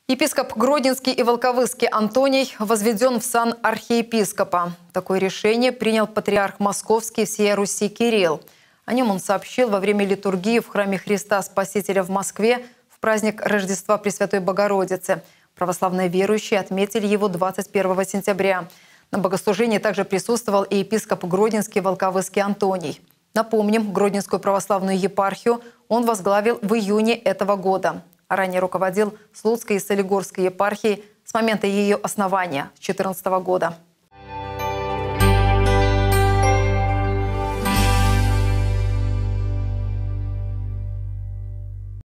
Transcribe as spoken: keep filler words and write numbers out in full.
Епископ Гродненский и Волковыский Антоний возведен в сан архиепископа. Такое решение принял патриарх Московский всея Руси Кирилл. О нем он сообщил во время литургии в храме Христа Спасителя в Москве в праздник Рождества Пресвятой Богородицы. Православные верующие отметили его двадцать первого сентября. На богослужении также присутствовал и епископ Гродненский и Волковыский Антоний. Напомним, Гродненскую православную епархию он возглавил в июне этого года. А ранее руководил Слуцкой и Солигорской епархией с момента ее основания с две тысячи четырнадцатого года.